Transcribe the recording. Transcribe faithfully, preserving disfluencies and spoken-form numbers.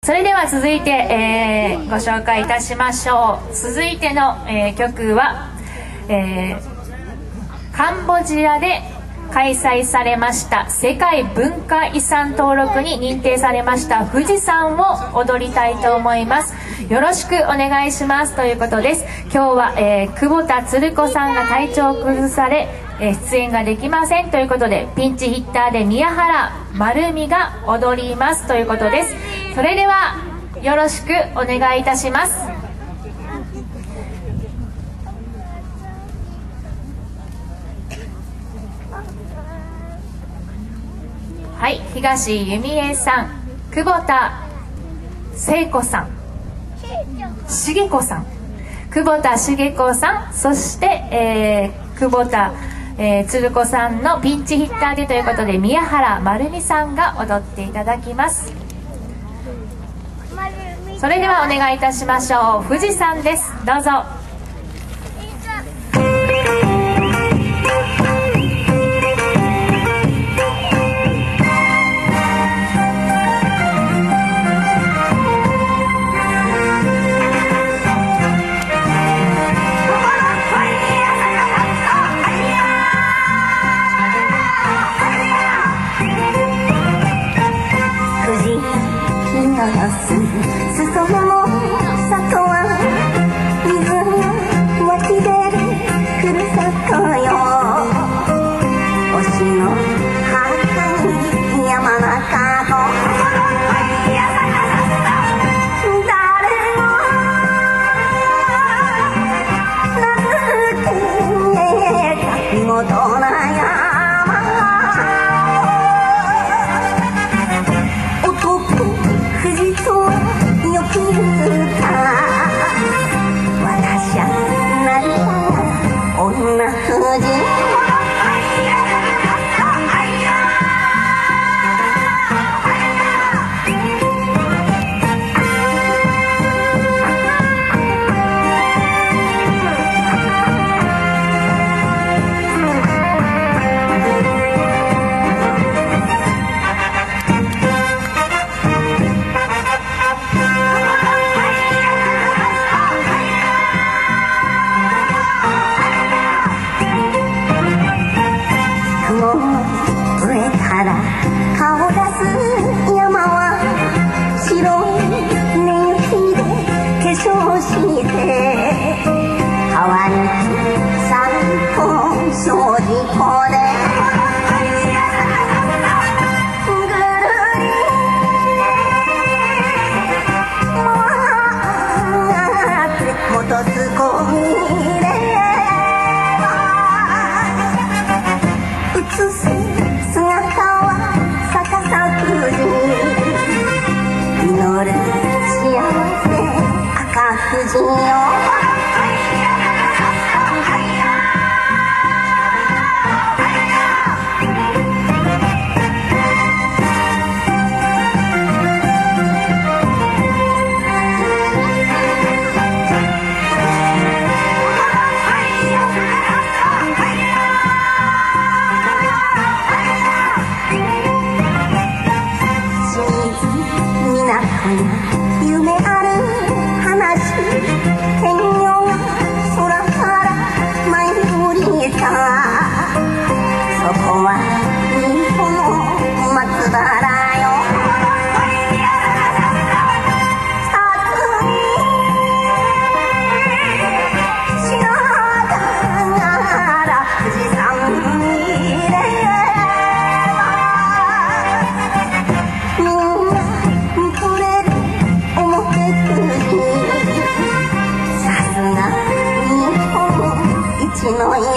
それでは続いて、えー、ご紹介いたしましょう。続いての、えー、曲は、えー、カンボジアで開催されました世界文化遺産登録に認定されました富士山を踊りたいと思います。よろしくお願いしますということです。今日は、えー、久保田つる子さんが体調を崩され、えー、出演ができませんということで、ピンチヒッターで宮原丸美が踊りますということです。それではよろしくお願いいたします。はい、東由美恵さん、久保田聖子さん、茂子さん、久保田茂子さん、そして、えー、久保田、えー、つる子さんのピンチヒッターでということで、宮原丸美さんが踊っていただきます。それではお願いいたしましょう。富士山です。どうぞ。 の